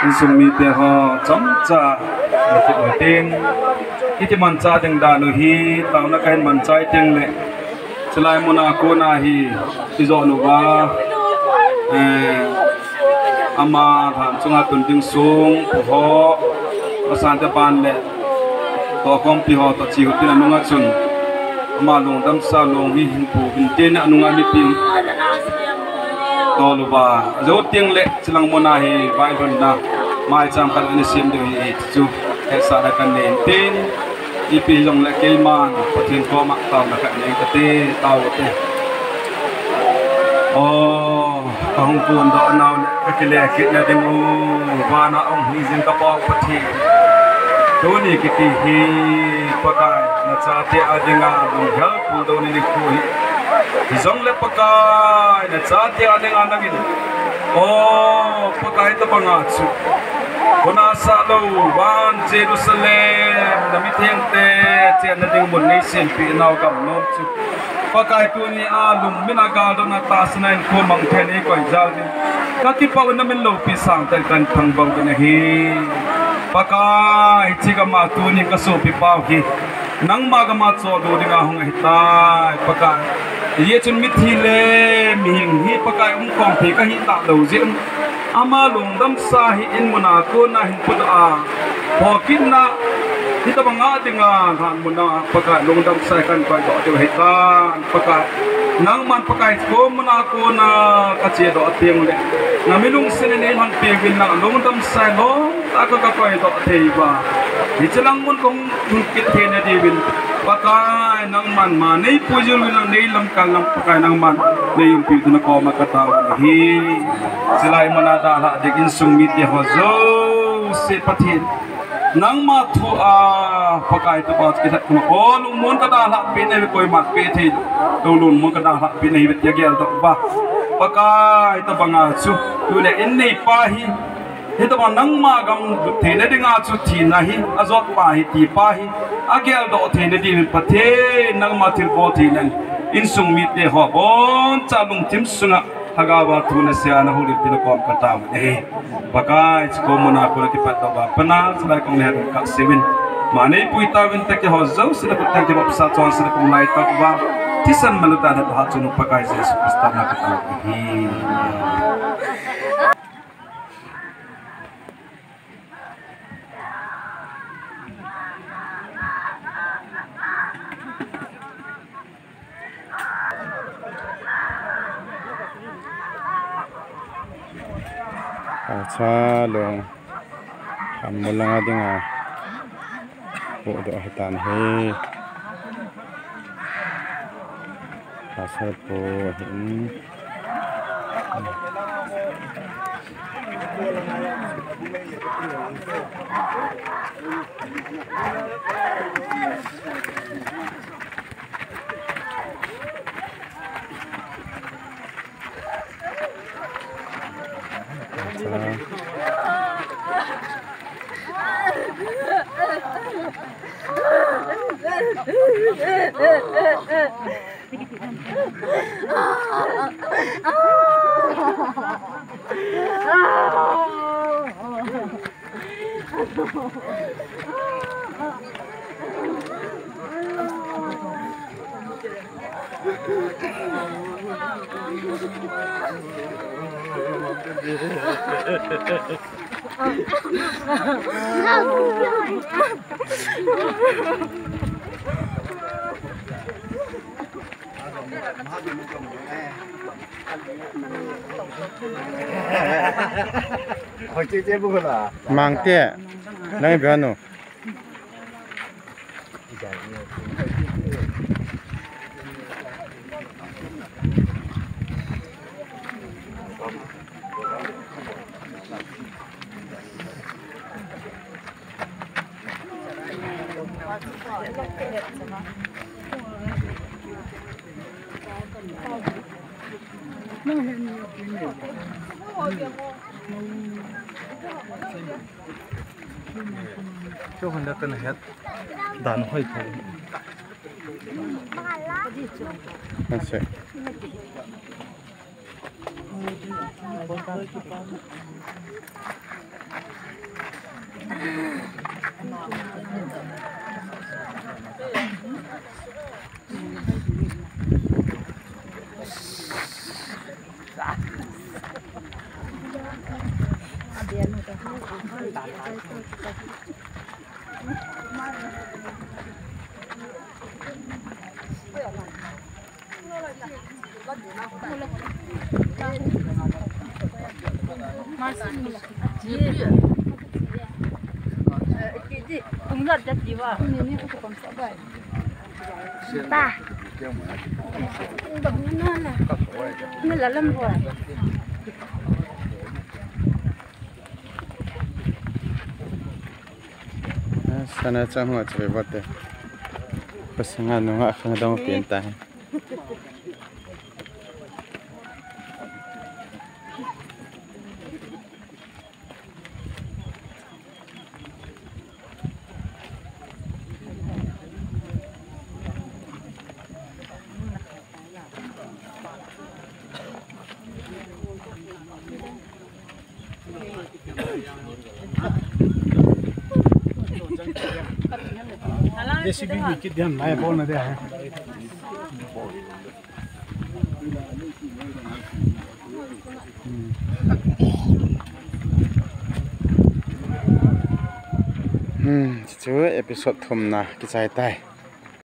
insumi te ho chamcha ti ting iti mancha ding da no hi taw na kain manchai ting le selai mona ko na hi izo no wa ama tham chunga tun ting sung ho asan te pan le to kom pi ho to chi hu tin anunga chun ama long dam sa long hi hin pu bin te na anunga mi pim to lu ba zo ting le chilang mona hi vai thon na mai cham kan ani sim de hi chu he sa da kan nen tin ipi long le ke man pathin ko mak taw na kan nei te taw te hong kun do naw le ke le ke na ding o wa na ong hi jin ka pok pathi to ni ki ti hi pakai na cha te adinga bung hel pu do ni ku hi zong le pakai na cha te adinga nangin pakai to banga chu kona sa lo ban Jerusalem na mi theng te chen na ding mun nei sin pi naw gam nom chu pakai tu ni alum mina ga do na ta snain ko mang the ni koi jal ni ka ki pa na min lo pi sang tan kan thang bang na hi pakai chiga ma tu ni ka so pi pau ki nang ma ga ma cho do dinga hong hi tai pakai ye chun mi thi le mi hing hi pakai kong phi ka hi ta lo jim ama lung dam sa hi in mona ko na hin put a phokin na hi ta banga dinga han mona pakai lung dam sa kan koi do de hi ta pakai nang man pakai ko mona ko na ka che do tiang le na milung sin ne han pe win na lung dam sa lo ta ka koi do thei ba hi chalang mun kong kit the ne di win pakai nang man ma nei pujul win nei lam kal lam pakai nang man nei yum pi na ko ma ka ta hi silai mana da la de in sung mi te ho zo se pathin nang ma thu a pakai to ba ke thak ma ko lu mon ka da la pe nei koi mat pe the do lun mon ka da la pe nei bet ya gel to ba pakai to banga chu tu le in nei pa hi he to nang ma gam the ne dinga chu thi na hi azot pa hi ti pa hi agel do the ne di pathe nang ma thil ko thi nan in sung mi te ho bon cha lung tim sunga hagawa tu na sia na hulit pin ko ka ta pakai ko mona ko ki pat ba pana sai kong le ka sewin mane pui ta win te ke ho zo sila ko tan ke ba sa chon sila ko lai ta ba tisan maluta na ha chunu pakai Jesus Krista na ka ta hi Paocha long ham mo lang adinga po do hitan he pasal po hin mang tia nai biano Cho hắn đã cần hết đàn hơi thôi. Anh sẽ ba nó là Lambulane. Sana chẳng hoa chơi vật đấy, có sang ăn nó ngã không đông tiền tài. Desi bir wikit yan naya bol na dia. Chú episode thum na cái trái tay.